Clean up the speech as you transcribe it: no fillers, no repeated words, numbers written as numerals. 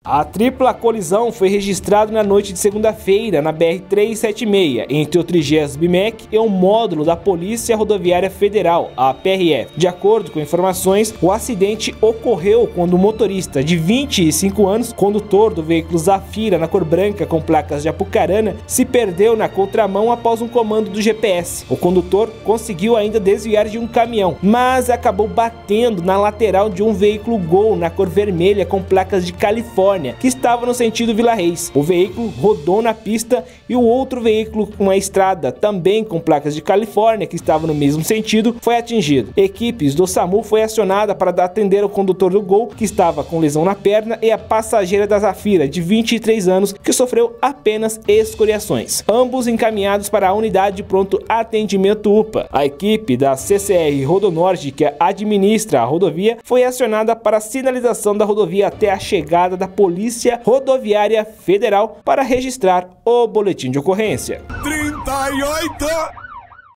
A tripla colisão foi registrada na noite de segunda-feira na BR-376, entre o 30º BMEC e um módulo da Polícia Rodoviária Federal, a PRF. De acordo com informações, o acidente ocorreu quando o motorista de 25 anos, condutor do veículo Zafira na cor branca com placas de Apucarana, se perdeu na contramão após um comando do GPS. O condutor conseguiu ainda desviar de um caminhão, mas acabou batendo na lateral de um veículo Gol na cor vermelha com placas de Califórnia, que estava no sentido Vila Reis. O veículo rodou na pista e o outro veículo com a estrada, também com placas de Califórnia, que estava no mesmo sentido, foi atingido. Equipes do SAMU foi acionada para atender o condutor do Gol, que estava com lesão na perna, e a passageira da Zafira, de 23 anos, que sofreu apenas escoriações. Ambos encaminhados para a unidade de pronto atendimento UPA. A equipe da CCR Rodonorte, que administra a rodovia, foi acionada para a sinalização da rodovia até a chegada da Polícia Rodoviária Federal para registrar o boletim de ocorrência. 38!